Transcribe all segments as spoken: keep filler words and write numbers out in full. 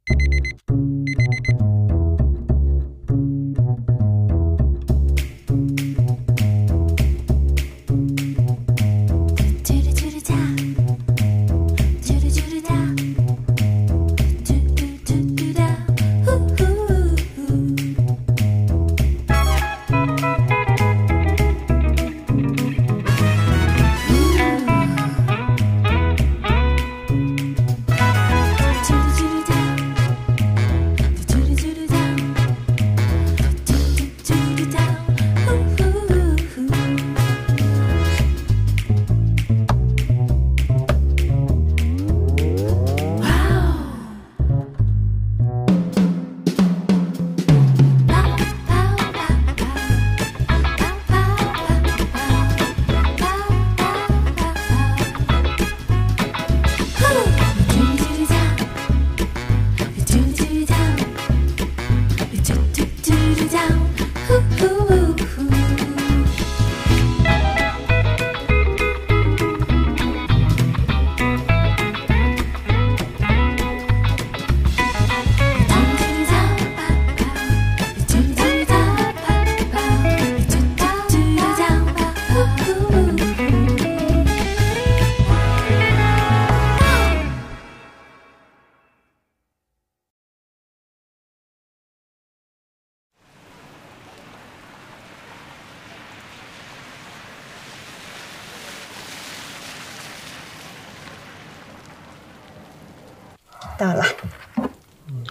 到了。 嗯，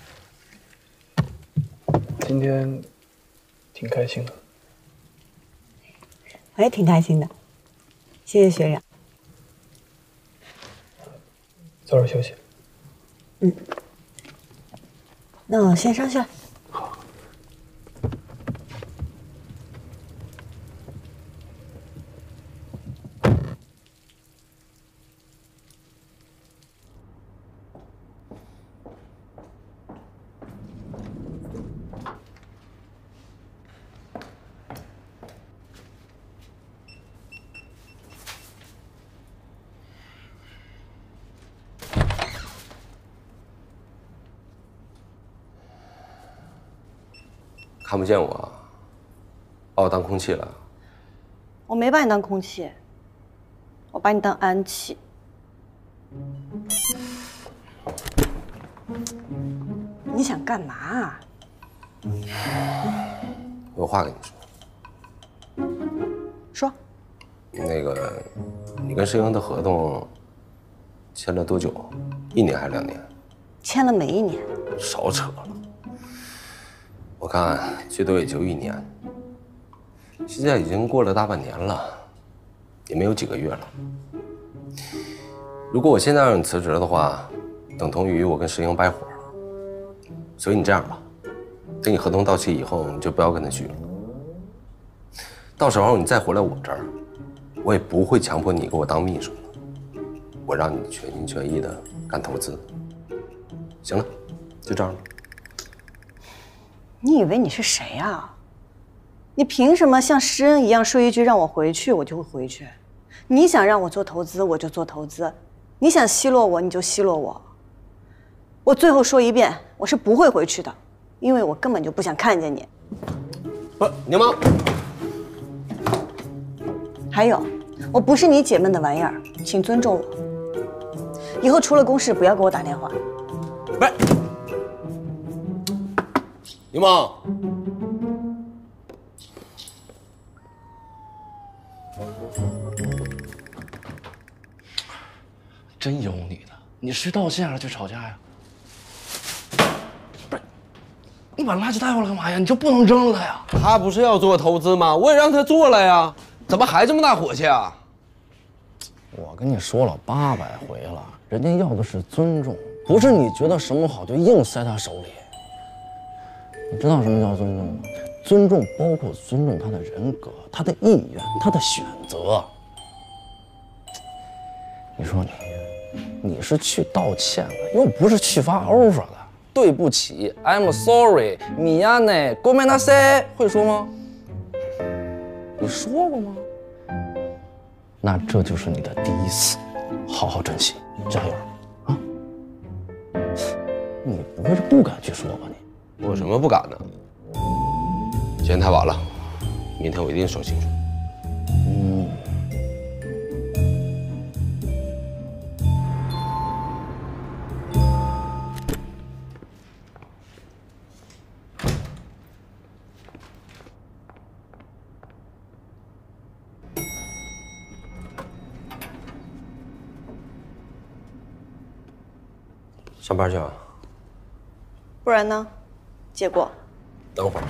今天挺开心的。 我也挺开心的，谢谢学长。 早点休息。 嗯，那我先上去了。 看不见我，把我当空气了。 我没把你当空气，我把你当氨气。你想干嘛啊？ 我有话跟你说。 说。 那个，你跟世英的合同签了多久？一年还是两年？ 签了没一年。 少扯了。 我看最多也就一年，现在已经过了大半年了，也没有几个月了。如果我现在让你辞职的话，等同于我跟石英掰伙了。所以你这样吧，等你合同到期以后，你就不要跟他续了。到时候你再回来我这儿，我也不会强迫你给我当秘书了，我让你全心全意的干投资。行了，就这样了。 你以为你是谁啊？你凭什么像施恩一样说一句让我回去，我就会回去？你想让我做投资，我就做投资；你想奚落我，你就奚落我。我最后说一遍，我是不会回去的，因为我根本就不想看见你。 不，柠檬。 还有，我不是你姐们的玩意儿，请尊重我。以后除了公事，不要给我打电话。 不是。 柠檬， 真有你的！你是道歉还是去吵架呀？不是，你把垃圾带回来干嘛呀？你就不能扔了呀？ 他不是要做投资吗？我也让他做了呀，怎么还这么大火气啊？ 我跟你说了八百回了，人家要的是尊重，不是你觉得什么好就硬塞他手里。 你知道什么叫尊重吗？尊重包括尊重他的人格、他的意愿、他的选择。你说你，你是去道歉的，又不是去发 offer 的。对不起 ，I'm sorry， 米亚内，ごめんなさい，会说吗？你说过吗？那这就是你的第一次，好好珍惜，加油啊！ 你不会是不敢去说吧你？ 我有什么不敢的？今天太晚了，明天我一定说清楚。 嗯。 上班去啊？ 不然呢？结果？ 等会儿。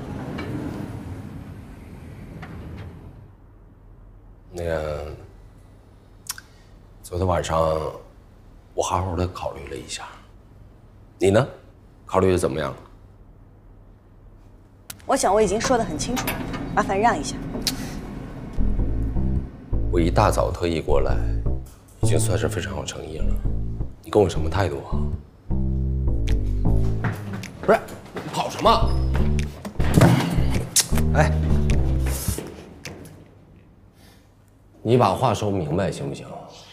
那个，昨天晚上我好好的考虑了一下，你呢？考虑的怎么样？ 我想我已经说得很清楚了，麻烦让一下。 我一大早特意过来，已经算是非常有诚意了。你跟我什么态度啊？不是，跑什么？哎，你把话说明白行不行？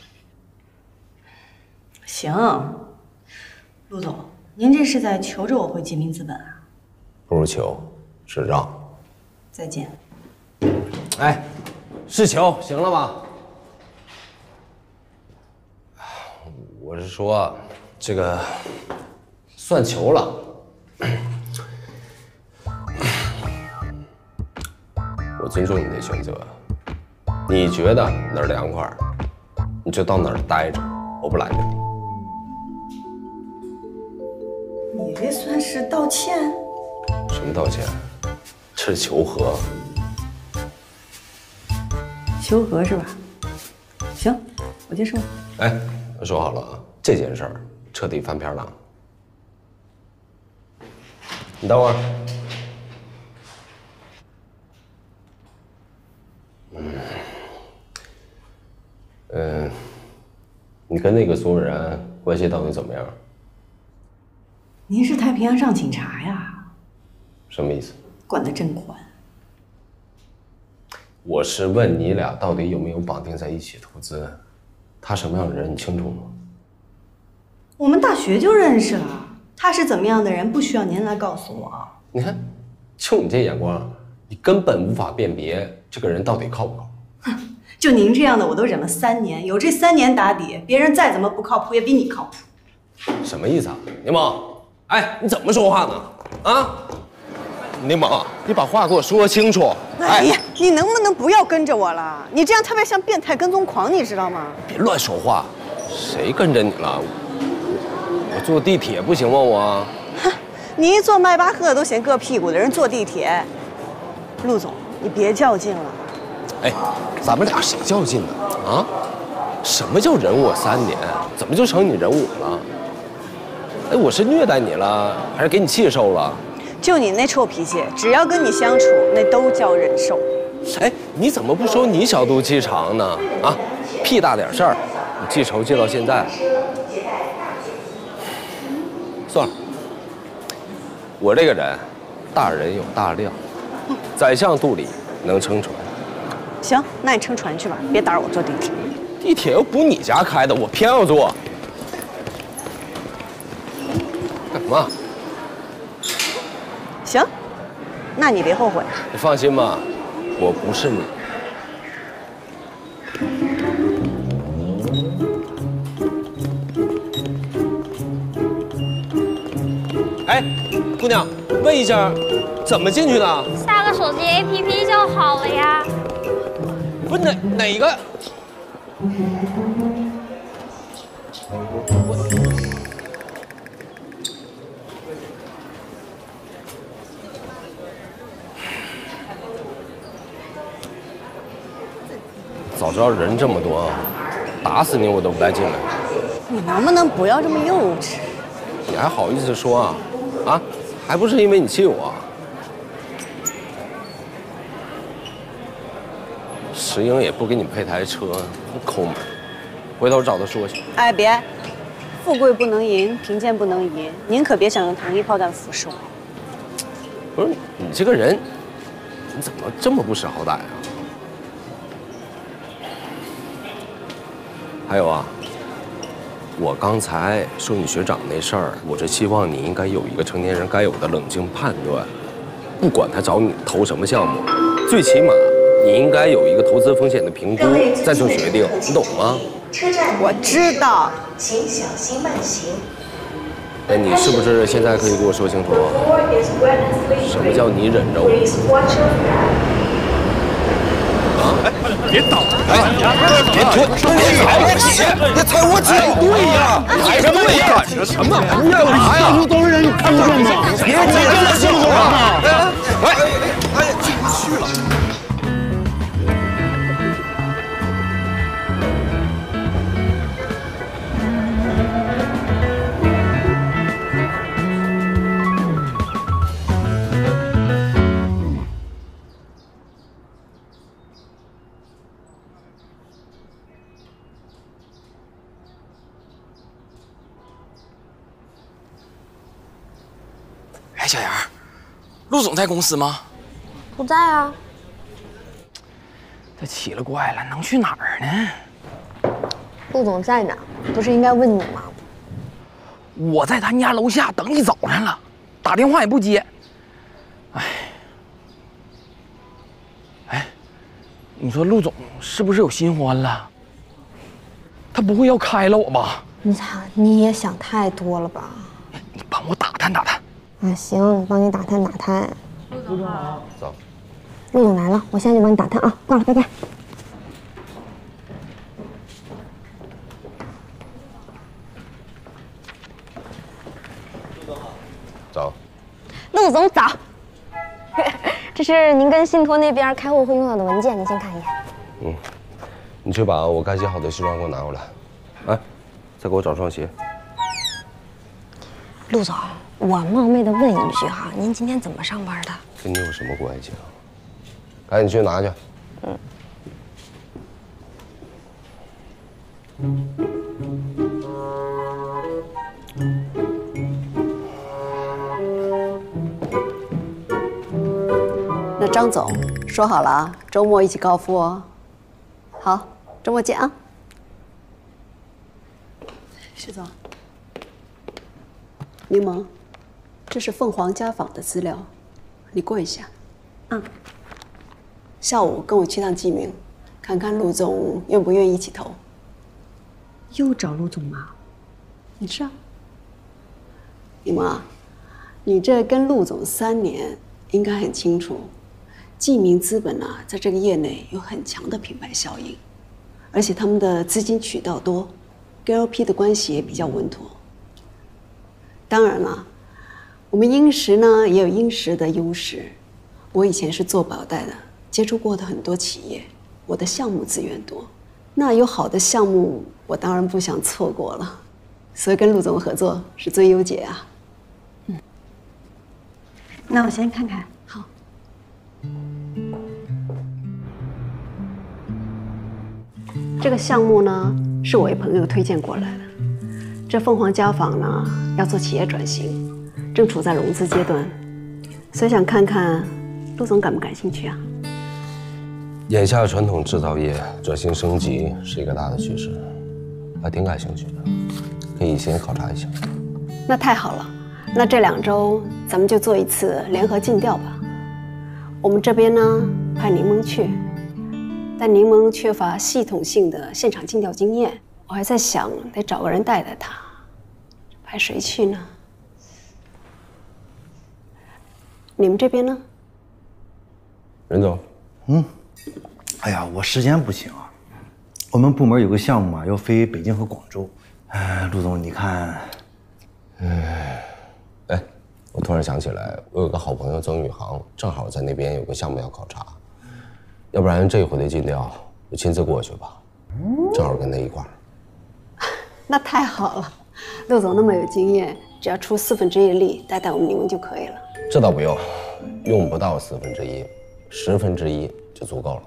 行，陆总，您这是在求着我回集明资本啊？ 不如求，是让。 再见。 哎，是求，行了吗？我是说，这个算求了。我尊重你的选择，你觉得哪儿凉快，你就到哪儿待着，我不拦着你。 你这算是道歉？ 什么道歉？这是求和。 求和是吧？行，我接受。 哎，说好了啊，这件事儿彻底翻篇了。你等会儿。嗯，嗯，你跟那个所有人关系到底怎么样？ 您是太平洋上警察呀？ 什么意思？ 管得真宽。 我是问你俩到底有没有绑定在一起投资？他什么样的人你清楚吗？ 我们大学就认识了，他是怎么样的人，不需要您来告诉我。 你看，就你这眼光，你根本无法辨别这个人到底靠不靠。 哼，就您这样的，我都忍了三年，有这三年打底，别人再怎么不靠谱，也比你靠谱。 什么意思啊，柠檬？哎，你怎么说话呢？啊，柠檬，你把话给我说清楚。 哎呀，你能不能不要跟着我了？你这样特别像变态跟踪狂，你知道吗？ 别乱说话，谁跟着你了？我坐地铁不行吗？我， 哼，你一坐迈巴赫都嫌硌屁股的人坐地铁。陆总，你别较劲了。 哎，咱们俩谁较劲呢？啊？什么叫忍我三年？怎么就成你忍我了？哎，我是虐待你了，还是给你气受了？ 就你那臭脾气，只要跟你相处，那都叫忍受。 哎，你怎么不说你小肚鸡肠呢？啊，屁大点事儿，你记仇记到现在。算了，我这个人，大人有大量，宰相肚里能撑船。 行，那你撑船去吧，别打扰我坐地铁。 地铁又不你家开的，我偏要坐。干什么？ 行，那你别后悔。 你放心吧，我不是你。哎，姑娘，问一下，怎么进去的？ 下个手机 A P P 就好了呀。 不是哪哪个？早知道人这么多，打死你我都不带进来。 你能不能不要这么幼稚？ 你还好意思说啊？啊，还不是因为你气我。石英也不给你配台车，抠门。回头找他说去。 哎，别，富贵不能淫，贫贱不能移，您可别想用糖衣炮弹服侍我。 不是你这个人，你怎么这么不识好歹啊？还有啊， 我刚才说你学长那事儿，我是希望你应该有一个成年人该有的冷静判断，不管他找你投什么项目，最起码你应该有一个投资风险的评估，再做决定，你懂吗？ 我知道。 请小心慢行。 那你是不是现在可以给我说清楚，什么叫你忍着我？啊！ 别倒！哎，别拖！ 别踩我姐！别踩我姐！对呀，踩什么对呀？赶着什么？不要拿呀！ 这都是人，你看不见吗？ 别挤这么辛苦啊！哎哎，进不去了。 哎，小杨，陆总在公司吗？ 不在啊。 这奇了怪了，能去哪儿呢？ 陆总在哪？不是应该问你吗？ 我在他家楼下等一早上了，打电话也不接。哎，哎，你说陆总是不是有新欢了？他不会要开了我吧？ 你操，你也想太多了吧？ 你帮我打探打探。 啊，行，我帮你打探打探。 陆总好，走。 陆总来了，我现在就帮你打探啊，挂了，拜拜。 陆总好，走。 陆总早。这是您跟信托那边开会会用到的文件，您先看一眼。 嗯，你去把我该洗好的西装给我拿过来。哎，再给我找双鞋。 陆总。我冒昧的问一句哈，您今天怎么上班的？ 跟你有什么关系啊？赶紧去拿去。 嗯。那张总说好了啊，周末一起高夫哦。好，周末见啊。徐总，柠檬。这是凤凰家纺的资料，你过一下。嗯。下午跟我去趟记名，看看陆总愿不愿意一起投。 又找陆总吗？ 你知道？柠檬啊，你这跟陆总三年，应该很清楚，记名资本啊，在这个业内有很强的品牌效应，而且他们的资金渠道多，跟 L P 的关系也比较稳妥。当然了。我们英石呢也有英石的优势，我以前是做保代的，接触过的很多企业，我的项目资源多，那有好的项目，我当然不想错过了，所以跟陆总合作是最优解啊。 嗯，那我先看看。 好。这个项目呢是我一朋友推荐过来的，这凤凰家纺呢要做企业转型。正处在融资阶段，所以想看看陆总感不感兴趣啊？ 眼下传统制造业转型升级是一个大的趋势，还挺感兴趣的，可以先考察一下。 那太好了，那这两周咱们就做一次联合尽调吧。我们这边呢派柠檬去，但柠檬缺乏系统性的现场尽调经验，我还在想得找个人带带他，派谁去呢？你们这边呢？ 任总， 嗯，哎呀，我时间不行啊，我们部门有个项目啊，要飞北京和广州。哎，陆总，你看， 哎，哎，我突然想起来，我有个好朋友曾宇航，正好在那边有个项目要考察，要不然这回的尽调我亲自过去吧，正好跟他一块儿。 那太好了，陆总那么有经验，只要出四分之一的力带带我们柠檬就可以了。 这倒不用，用不到四分之一，十分之一就足够了。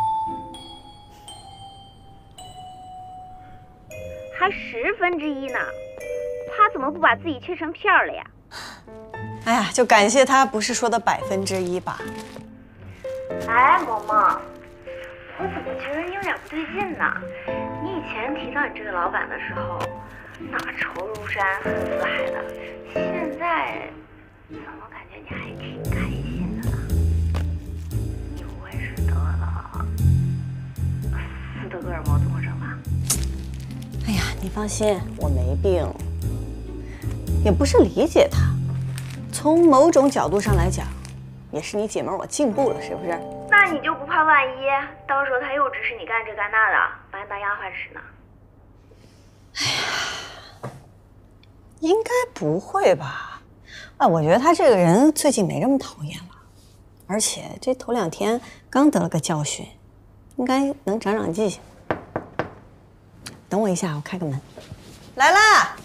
还十分之一呢，他怎么不把自己切成片儿了呀？ 哎呀，就感谢他不是说的百分之一吧。 哎，萌萌，我怎么觉得你有点不对劲呢？你以前提到你这个老板的时候，那愁如山，恨似海的。现在怎么感觉你还挺开心的呢？你不会是得了斯德哥尔摩综合症吧？ 哎呀，你放心，我没病，也不是理解他。从某种角度上来讲，也是你姐们儿我进步了，是不是？ 那你就不怕万一到时候他又指使你干这干那的，把你当丫鬟使呢？ 哎呀，应该不会吧？哎，我觉得他这个人最近没这么讨厌了，而且这头两天刚得了个教训，应该能长长记性。等我一下，我开个门。来啦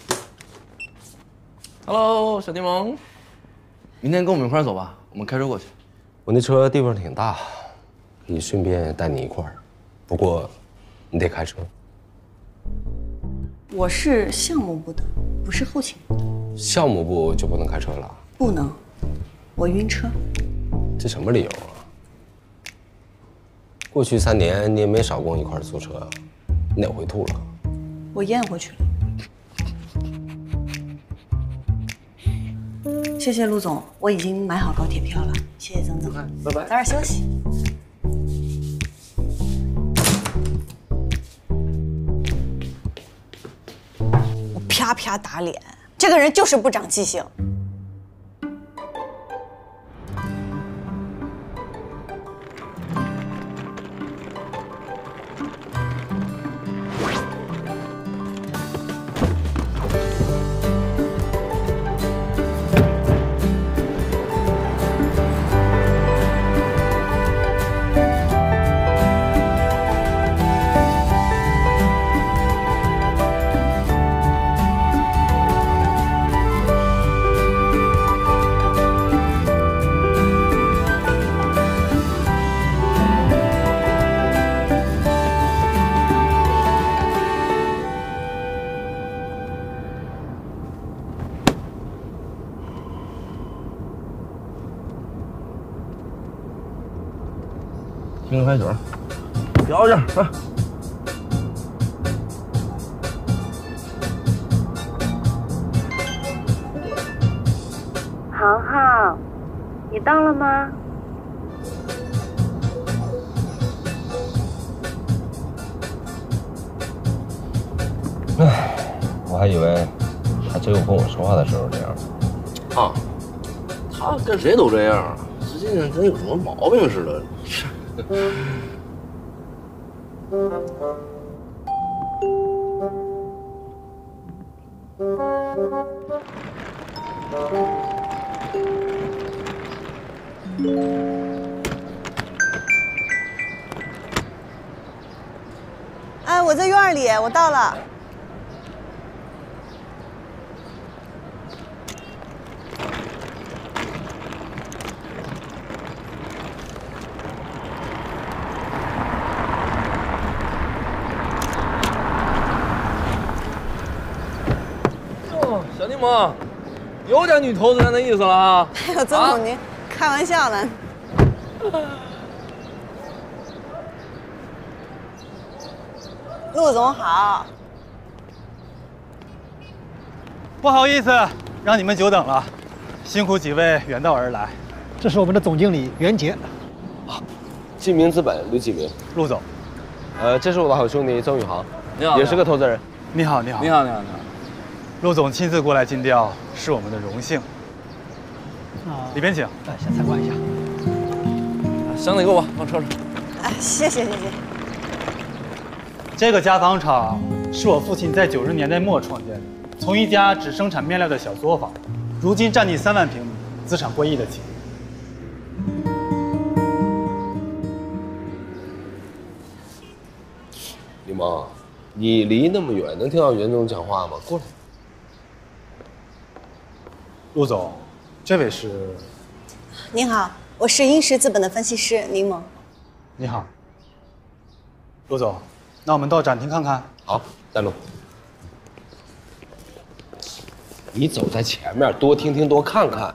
！Hello， 小柠檬，明天跟我们一块儿走吧，我们开车过去。 我那车地方挺大，可以顺便带你一块儿，不过你得开车。 我是项目部的，不是后勤部的。 项目部就不能开车了？ 不能，我晕车。 这什么理由啊？过去三年你也没少跟我一块儿坐车，你哪回吐了？ 我咽回去了。谢谢陆总，我已经买好高铁票了。谢谢曾总， 拜拜， 早点休息。我啪啪打脸，这个人就是不长记性。 听个开曲，调一下啊。 航航，你到了吗？ 唉，我还以为他只有跟我说话的时候这样。 啊，他跟谁都这样，实际上跟有什么毛病似的。 哎，我在院里，我到了。 哦，小柠檬，有点女投资人的意思了啊！ 哎呦，曾总您开玩笑呢。陆总好。 不好意思，让你们久等了，辛苦几位远道而来。 这是我们的总经理袁杰。 啊，记名资本吕继明， 陆总。 呃，这是我的好兄弟曾宇航， 你好， 也是个投资人。 你好，你好， 你好，你好，你好。 陆总亲自过来尽调，是我们的荣幸。啊，里边请。 哎，先参观一下。 箱子给我，放车上。 哎，谢谢谢谢。 这个家纺厂是我父亲在九十年代末创建的，从一家只生产面料的小作坊，如今占地三万平米，资产过亿的企业。 李萌，你离那么远，能听到袁总讲话吗？过来。 陆总，这位是？ 您好，我是英石资本的分析师柠檬。 你好，陆总，那我们到展厅看看。 好，带路。你走在前面，多听听，多看看。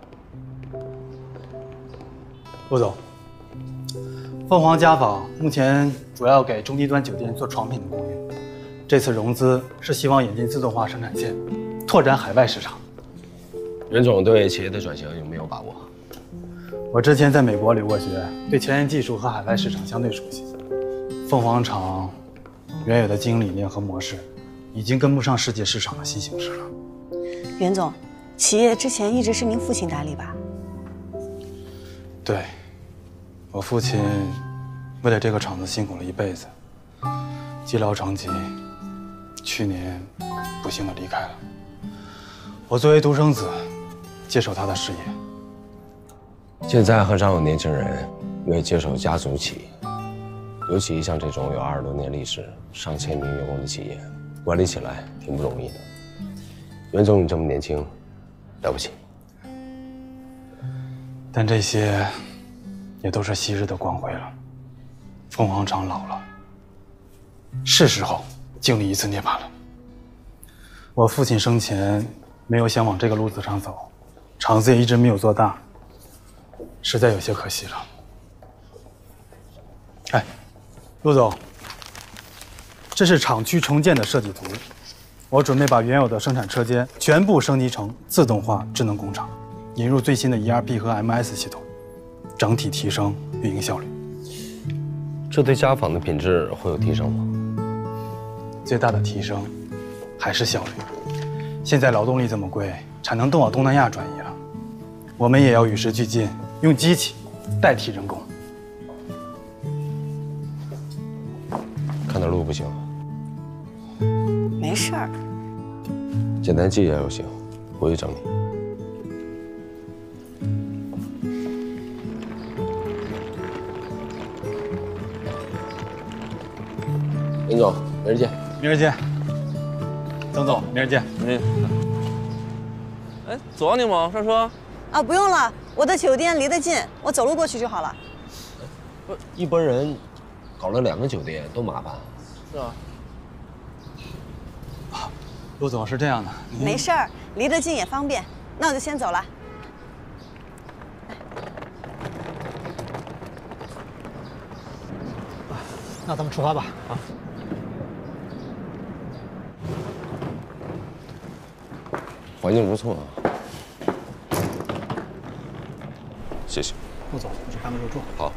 陆总，凤凰家纺目前主要给中低端酒店做床品的供应， 这次融资是希望引进自动化生产线，拓展海外市场。 袁总对企业的转型有没有把握？ 我之前在美国留过学，对前沿技术和海外市场相对熟悉。凤凰厂原有的经营理念和模式，已经跟不上世界市场的新形势了。 袁总，企业之前一直是您父亲打理吧？ 对，我父亲为了这个厂子辛苦了一辈子，积劳成疾，去年不幸的离开了。我作为独生子，接手他的事业。 现在很少有年轻人愿意接手家族企业，尤其像这种有二十多年历史、上千名员工的企业，管理起来挺不容易的。袁总，你这么年轻，了不起。 但这些也都是昔日的光辉了。凤凰厂老了，是时候经历一次涅槃了。我父亲生前没有想往这个路子上走，厂子也一直没有做大，实在有些可惜了。哎，陆总，这是厂区重建的设计图，我准备把原有的生产车间全部升级成自动化智能工厂，引入最新的 E R P 和 M S 系统，整体提升运营效率。 这对家纺的品质会有提升吗？ 最大的提升还是效率。现在劳动力这么贵，产能都往东南亚转移了，我们也要与时俱进，用机器代替人工。 看到路不行， 没事儿， 简单记一下就行，回去整理。袁总，明儿见。 明儿见。曾总，明儿见。 嗯。哎，走啊，柠檬，上车。 啊，不用了，我的酒店离得近，我走路过去就好了。 不，一般人搞了两个酒店多麻烦。 是啊。 啊，陆总是这样的。 没事儿，离得近也方便。那我就先走了。 那咱们出发吧。啊。 环境不错啊。谢谢。 陆总，我去办个入住。 好。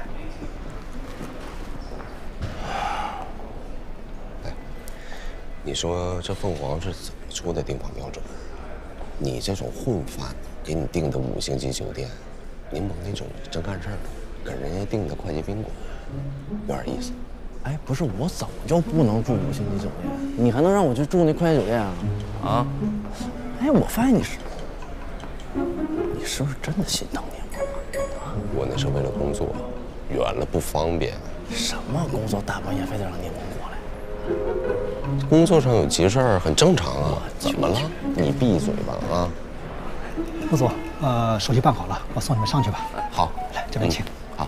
哎，你说这凤凰是怎么出的订房标准？你这种混饭给你订的五星级酒店，柠檬那种真干事儿的给人家订的快捷宾馆，有点意思。 哎，不是我怎么就不能住五星级酒店？你还能让我去住那快捷酒店啊？啊？哎，我发现你是，你是不是真的心疼柠檬啊？ 我那是为了工作，远了不方便。 什么工作大半夜非得让柠檬过来？ 工作上有急事儿很正常啊。怎么了？你闭嘴吧啊！ 陆总，呃，手续办好了，我送你们上去吧。 好， 来这边请。 嗯好。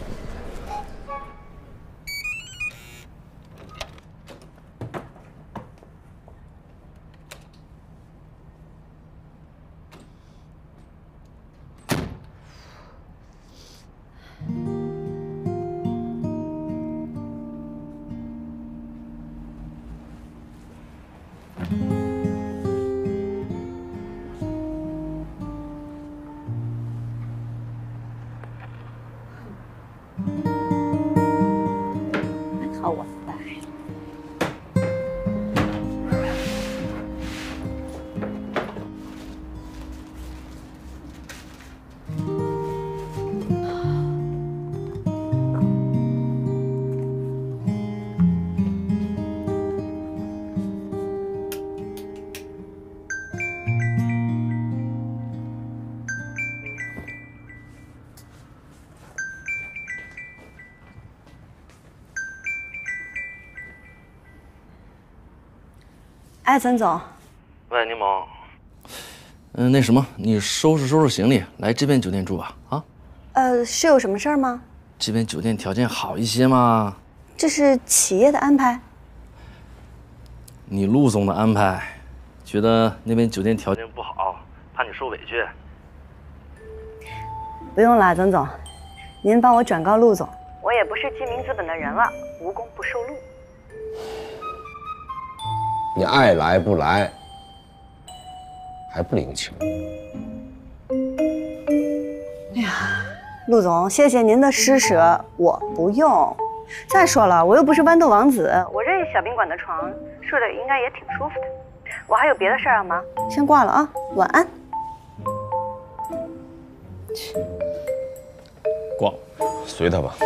好，我来。哎，曾总。 喂，柠檬。嗯，那什么，你收拾收拾行李，来这边酒店住吧。啊？ 呃，是有什么事儿吗？ 这边酒店条件好一些嘛。 这是企业的安排。 你陆总的安排，觉得那边酒店条件不好，怕你受委屈。 不用了，曾总，您帮我转告陆总，我也不是鸡鸣资本的人了，无功不受禄。 你爱来不来，还不领情。 哎呀，陆总，谢谢您的施舍，我不用。再说了，我又不是豌豆王子，我这小宾馆的床睡得应该也挺舒服的。我还有别的事儿要忙，先挂了啊，晚安。 挂，随他吧。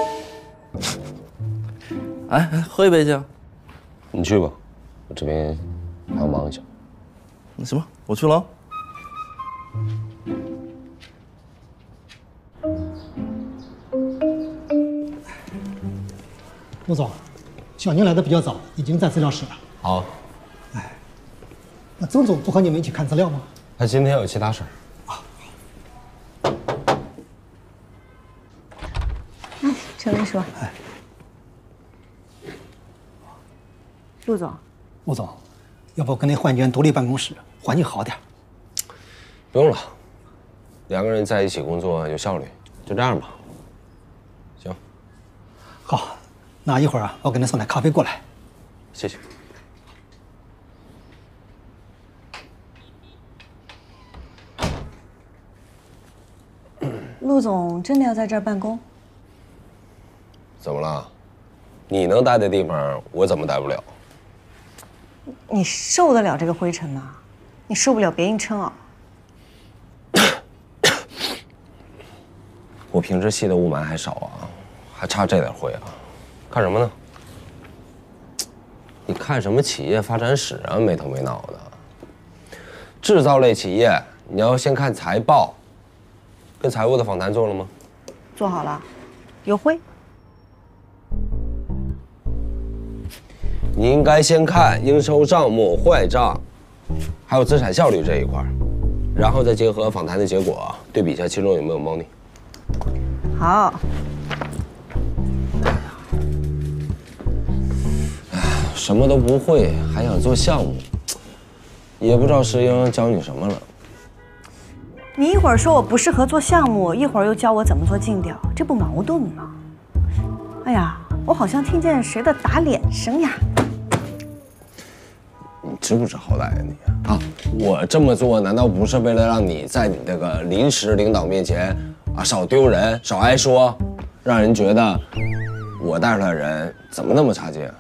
哎哎，喝一杯去。 你去吧，我这边还要忙一下。 那行吧，我去了啊。 陆总，小宁来的比较早，已经在资料室了。 好。 哎，那曾总不和你们一起看资料吗？ 他今天有其他事儿。 嗯，陈秘书。哎。陆总。 陆总，要不跟您换间独立办公室，环境好点？ 不用了，两个人在一起工作有效率，就这样吧。行。 好。那一会儿啊，我给您送点咖啡过来。 谢谢。 陆总真的要在这儿办公？ 怎么了？你能待的地方，我怎么待不了？ 你受得了这个灰尘吗？你受不了别硬撑啊！ 我平时吸的雾霾还少啊，还差这点灰啊。看什么呢？你看什么企业发展史啊？没头没脑的。制造类企业，你要先看财报。跟财务的访谈做了吗？ 做好了，有灰。 你应该先看应收账目、坏账，还有资产效率这一块，然后再结合访谈的结果，对比一下其中有没有猫腻。 好。 什么都不会，还想做项目，也不知道石英教你什么了。 你一会儿说我不适合做项目，一会儿又教我怎么做尽调，这不矛盾吗？哎呀，我好像听见谁的打脸声呀！ 你知不知好歹呀你啊？我这么做难道不是为了让你在你这个临时领导面前啊少丢人、少挨说，让人觉得我带出来的人怎么那么差劲？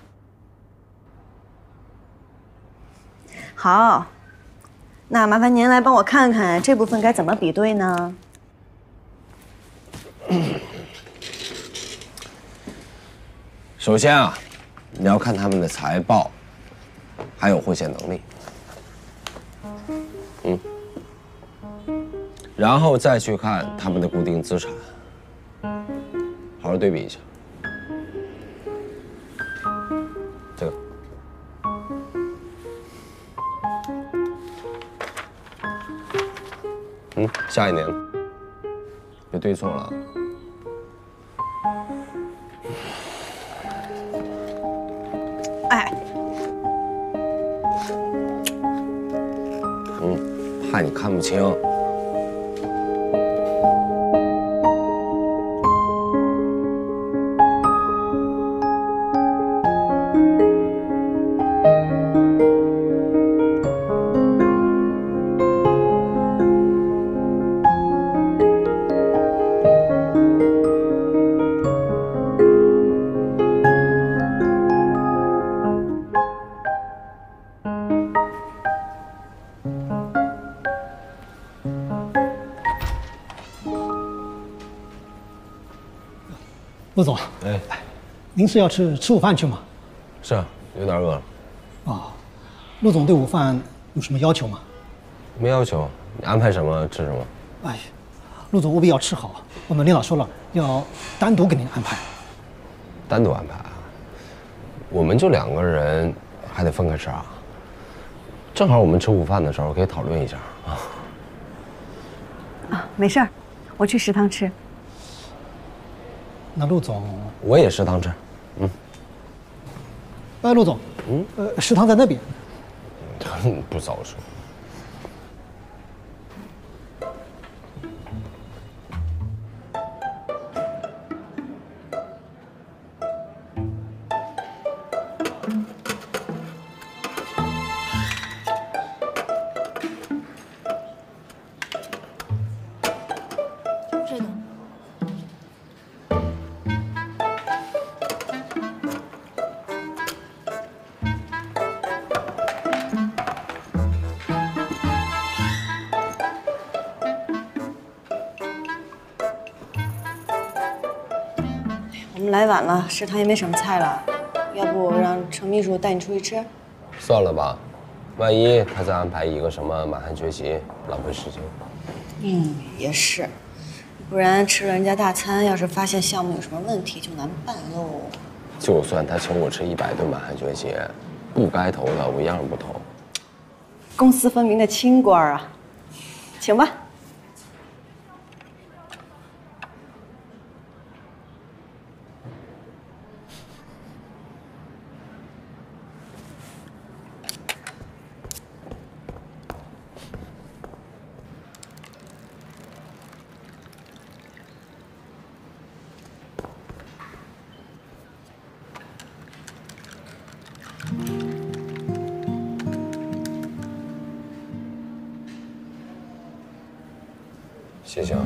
好，那麻烦您来帮我看看这部分该怎么比对呢？ 首先啊，你要看他们的财报，还有汇现能力，嗯，然后再去看他们的固定资产，好好对比一下。这个。嗯，下一年了，别对错了。 哎， 嗯，怕你看不清。 陆总， 哎， 您是要吃吃午饭去吗？ 是啊，有点饿了。 啊，陆总对午饭有什么要求吗？ 没要求，你安排什么吃什么。 哎呀，陆总务必要吃好，我们领导说了，要单独给您安排。 单独安排啊？我们就两个人，还得分开吃啊？正好我们吃午饭的时候可以讨论一下啊。 啊，没事儿，我去食堂吃。 那陆总， 我也食堂吃，嗯。 哎，陆总，嗯，呃，食堂在那边。 不早说。 来晚了，食堂也没什么菜了，要不让程秘书带你出去吃？ 算了吧，万一他再安排一个什么满汉全席，浪费时间。 嗯，也是，不然吃了人家大餐，要是发现项目有什么问题，就难办喽。 就算他请我吃一百顿满汉全席，不该投的我一样不投。 公私分明的清官啊，请吧。 谢谢啊。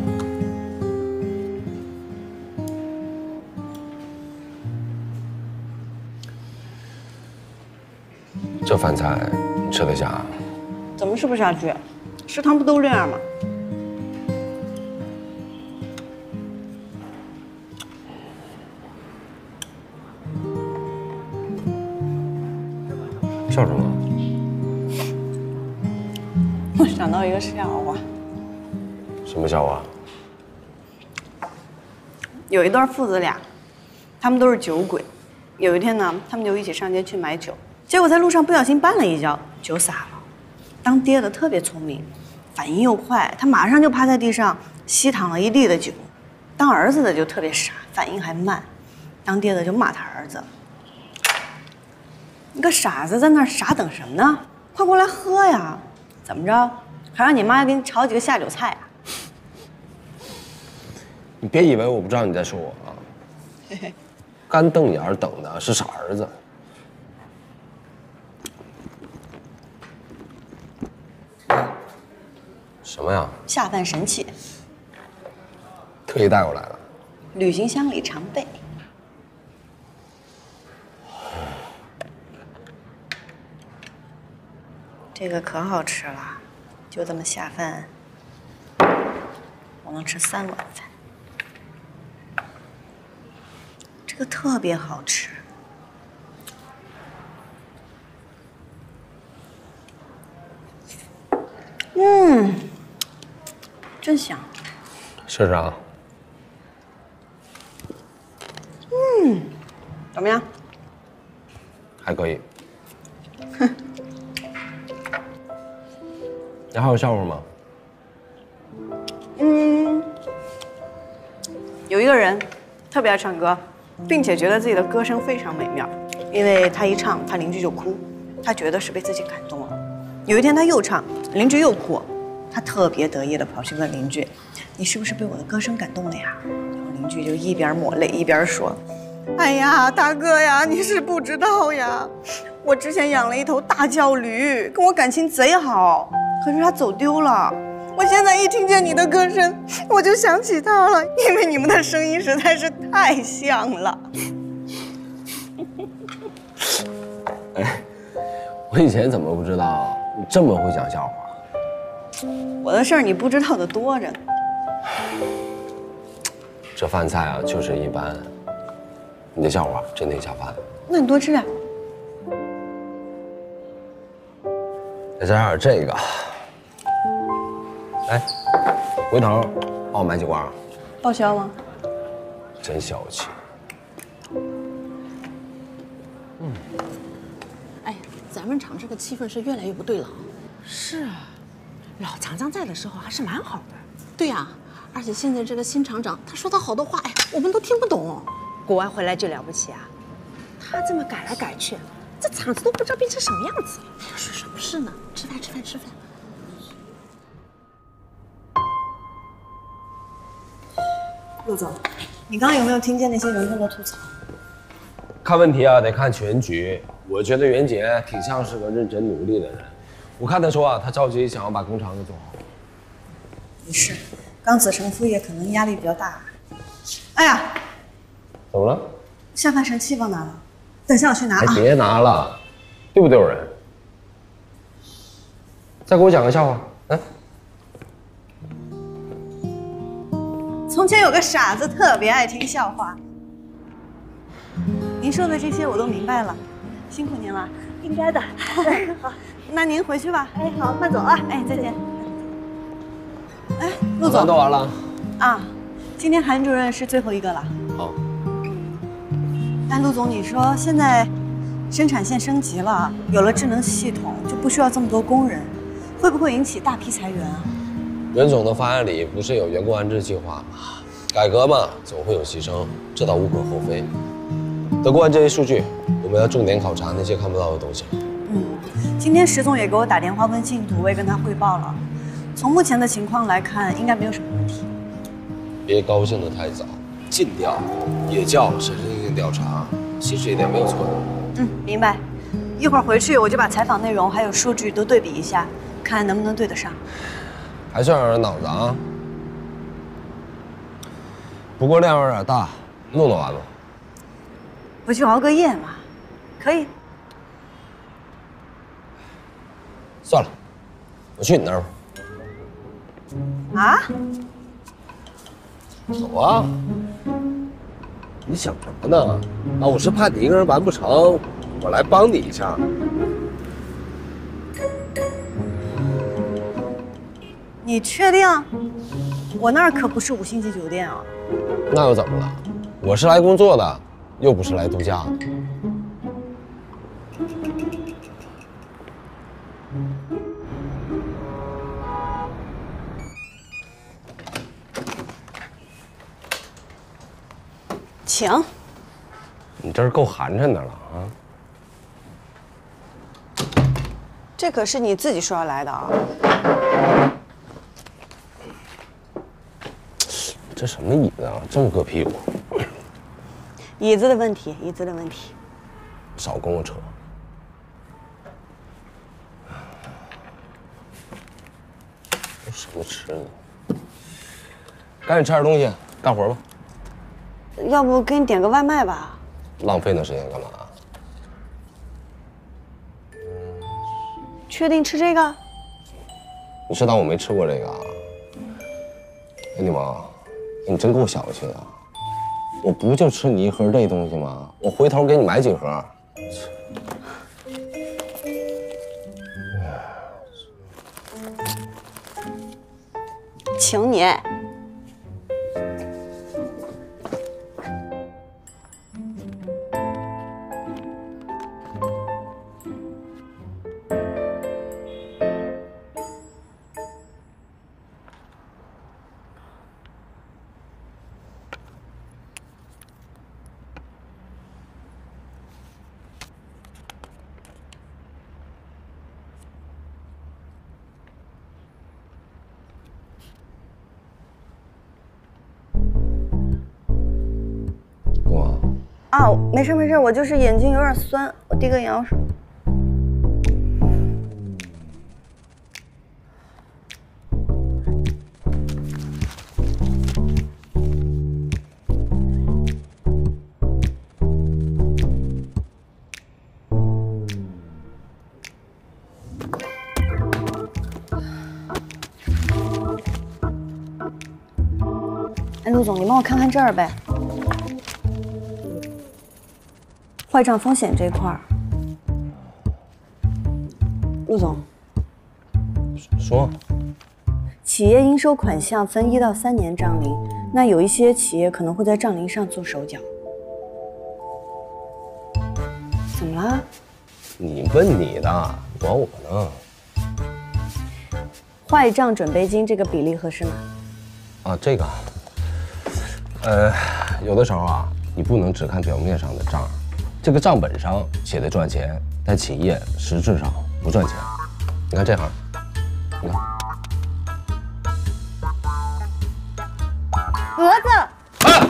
这饭菜你吃得下啊？ 怎么吃不下去？食堂不都这样吗？ 笑什么？ 我想到一个笑话。 什么笑话？ 有一对父子俩，他们都是酒鬼。有一天呢，他们就一起上街去买酒，结果在路上不小心绊了一跤，酒洒了。当爹的特别聪明，反应又快，他马上就趴在地上吸淌了一地的酒。当儿子的就特别傻，反应还慢。当爹的就骂他儿子：“你个傻子，在那儿傻等什么呢？快过来喝呀！怎么着，还让你妈给你炒几个下酒菜啊？” 你别以为我不知道你在说我啊！ 嘿嘿， 干瞪眼等的是傻儿子。什么呀？ 下饭神器， 特意带过来了。 旅行箱里常备。这个可好吃了，就这么下饭，我能吃三碗饭。这个特别好吃，嗯，真香。 试试啊。 嗯，怎么样？ 还可以。哼。你还有笑话吗？ 嗯，有一个人特别爱唱歌，并且觉得自己的歌声非常美妙，因为他一唱，他邻居就哭，他觉得是被自己感动了。有一天他又唱，邻居又哭，他特别得意的跑去问邻居：“你是不是被我的歌声感动了呀？”然后邻居就一边抹泪一边说：“哎呀，大哥呀，你是不知道呀，我之前养了一头大叫驴，跟我感情贼好。可是他走丢了，我现在一听见你的歌声，我就想起他了，因为你们的声音实在是太像了。” 哎，我以前怎么不知道你这么会讲笑话？ 我的事儿你不知道的多着呢。 这饭菜啊，就是一般。你的笑话真得下饭。 那你多吃点。 再加点这个。哎，回头帮我买几罐啊。 报销吗？ 真小气。 嗯。哎，咱们厂这个气氛是越来越不对了。是啊，老厂长在的时候还是蛮好的。对呀、啊，而且现在这个新厂长他说的好多话，哎，我们都听不懂。 国外回来就了不起啊，他这么改来改去，这厂子都不知道变成什么样子了。 哎呀，说什么是呢？吃饭，吃饭，吃饭。 陆总，你刚刚有没有听见那些员工的吐槽？ 看问题啊，得看全局。我觉得袁杰挺像是个认真努力的人。我看他说啊，他着急想要把工厂给做好。 也是，刚子承副业可能压力比较大。哎呀， 怎么了？ 下饭神器忘拿了，等下我去拿啊。 哎，别拿了，丢不丢人？再给我讲个笑话，来。 从前有个傻子，特别爱听笑话。 您说的这些我都明白了，辛苦您了。 应该的。 好，那您回去吧。 哎，好，慢走啊。 哎，再见。哎，陆早餐总。 都完了。 啊，今天韩主任是最后一个了。 好。 哎，陆总，你说现在生产线升级了，有了智能系统，就不需要这么多工人，会不会引起大批裁员啊？ 任总的方案里不是有员工安置计划吗？改革嘛，总会有牺牲，这倒无可厚非。得过完这些数据，我们要重点考察那些看不到的东西。 嗯，今天石总也给我打电话问进度，我也跟他汇报了。从目前的情况来看，应该没有什么问题。 别高兴得太早，尽调也叫审慎性调查，其实一点没有错。 嗯，明白。一会儿回去我就把采访内容还有数据都对比一下，看能不能对得上。 还算有点脑子啊，不过量有点大，弄得完吗？ 不去熬个夜嘛？可以。 算了，我去你那儿吧。 啊？ 走啊！你想什么呢？啊，我是怕你一个人完不成，我来帮你一下。 你确定？我那儿可不是五星级酒店啊。 那又怎么了？我是来工作的，又不是来度假的。 请。 你这是够寒碜的了啊！ 这可是你自己说要来的啊。 这什么椅子啊，这么硌屁股？ 椅子的问题，椅子的问题。 少跟我扯。有什么吃的？赶紧吃点东西，干活吧。 要不给你点个外卖吧？ 浪费那时间干嘛？ 确定吃这个？ 你是当我没吃过这个啊？哎，你妈，你真够小气的！我不就吃你一盒这东西吗？我回头给你买几盒。 请你。啊，没事没事，我就是眼睛有点酸，我滴个眼药水。哎，陆总，你帮我看看这儿呗。坏账风险这块儿，陆总， 说， 企业应收款项分一到三年账龄，那有一些企业可能会在账龄上做手脚。怎么了？ 你问你的，管我呢？ 坏账准备金这个比例合适吗？ 啊，这个，呃，有的时候啊，你不能只看表面上的账。这个账本上写的赚钱，但企业实质上不赚钱。你看这行，你看， 蛾子，啊、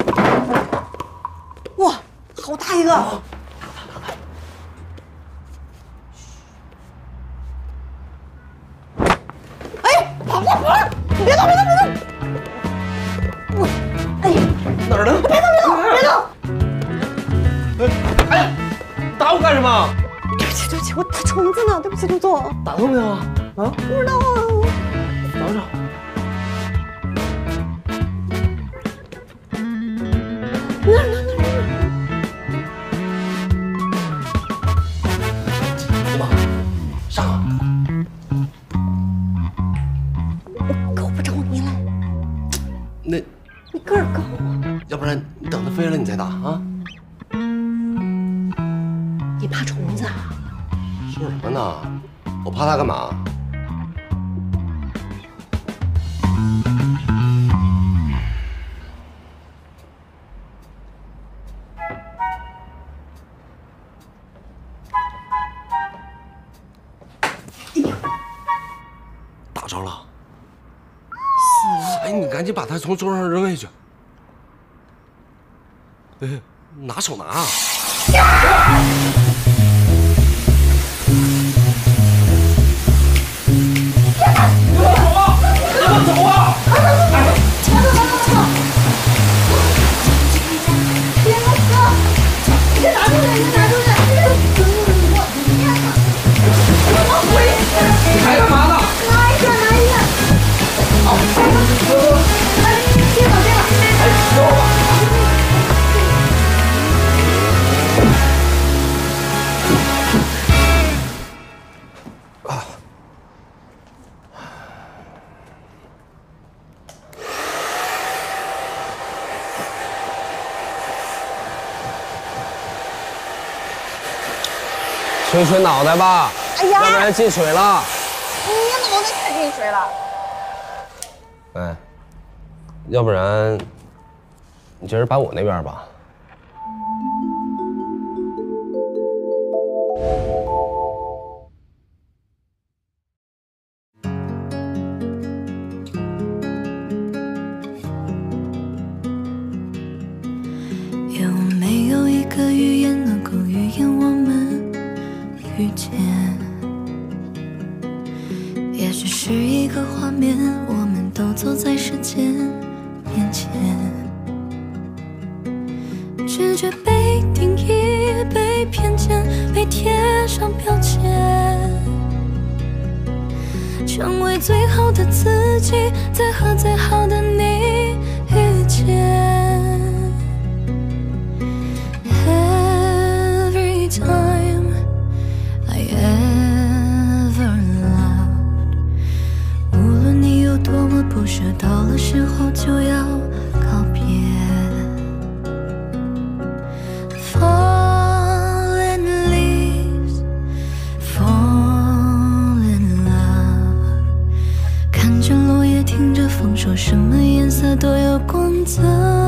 哇，好大一个！哎，跑跑跑！你别动，别动，别动！我，哎， 哪儿呢？ 别动，别动，别动！ 哎呀，打我干什么？ 对不起，对不起，我打虫子呢，对不起，陆总。 打到没有啊？啊？ 不知道啊。 找找。 那那那那。 飞了你才打啊？ 你怕虫子啊？ 说什么呢？我怕它干嘛？打着了。 哎，你赶紧把它从桌上扔下去。哎，拿手拿啊！ 走啊！别走啊！别走！别拿出去！别拿出去！怎么回事？你还干嘛呢？拿一下，拿一下。好，哎，别走，别走！哎，给我吧。 啊。 吹吹脑袋吧， 哎呀， 要不然进水了。 你脑袋才进水了。 哎，要不然你今儿搬我那边吧。 有没有一个语言能够预言我们？ 遇见，也许是一个画面，我们都走在时间面前，直觉被定义，被偏见，被贴上标签，成为最好的自己，再和最好的你遇见。Every time I ever loved， 无论你有多么不舍，到了时候就要告别。Fallen leaves fall in love， 看着落叶，听着风，说什么颜色都有光泽。